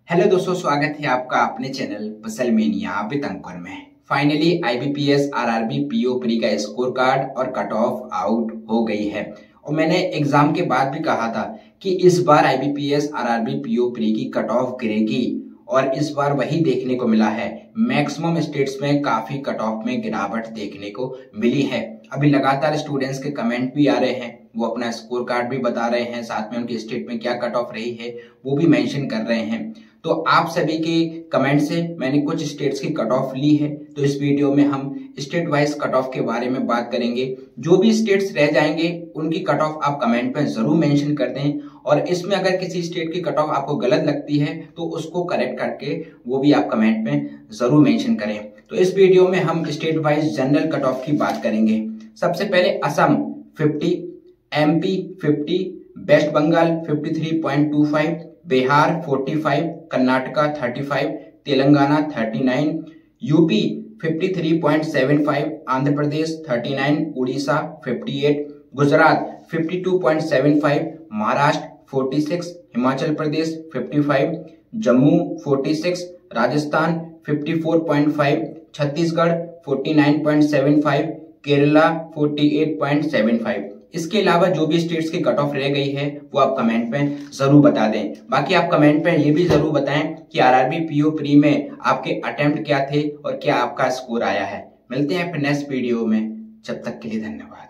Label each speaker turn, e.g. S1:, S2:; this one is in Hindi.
S1: हेलो दोस्तों, स्वागत है आपका अपने चैनल पसल मेनिया विद अंकुर में। Finally IBPS RRB PO pre का स्कोर कार्ड और कट ऑफ आउट हो गई है। और मैंने एग्जाम के बाद भी कहा था कि इस बार आईबीपीएस आरआरबी पीओ प्री की कट ऑफ गिरेगी और इस बार वही देखने को मिला है। मैक्सिमम स्टेट्स में काफी कट ऑफ में गिरावट देखने को मिली है। अभी लगातार स्टूडेंट्स के कमेंट भी आ रहे हैं, वो अपना स्कोर कार्ड भी बता रहे हैं, साथ में उनकी स्टेट में क्या कट ऑफ रही है वो भी मेंशन कर रहे हैं। तो आप सभी के कमेंट से मैंने कुछ स्टेट्स की कट ऑफ ली है, तो इस वीडियो में हम स्टेट वाइज कट ऑफ के बारे में बात करेंगे। जो भी स्टेट्स रह जाएंगे उनकी कट ऑफ आप कमेंट में जरूर मेंशन कर दें, और इसमें अगर किसी स्टेट की कट ऑफ आपको गलत लगती है तो उसको करेक्ट करके वो भी आप कमेंट में जरूर मेंशन करें। तो इस वीडियो में हम state wise general cut off की बात करेंगे। सबसे पहले Assam 50, MP 50, West Bengal 53.25, Bihar 45, Karnataka 35, Telangana 39, UP 53.75, Andhra Pradesh 39, Orissa 58, Gujarat 52.75, Maharashtra 46, Himachal Pradesh 55, Jammu 46, Rajasthan 54.5, Chhattisgarh 49.75, Kerala 48.75। इसके अलावा जो भी स्टेट्स की कट ऑफ रह गई है वो आप कमेंट में जरूर बता दें। बाकी आप कमेंट में ये भी जरूर बताएं कि आरआरबी पीओ प्री में आपके अटेम्प्ट क्या थे और क्या आपका स्कोर आया है। मिलते हैं फिर नेक्स्ट वीडियो में, जब तक के लिए धन्यवाद।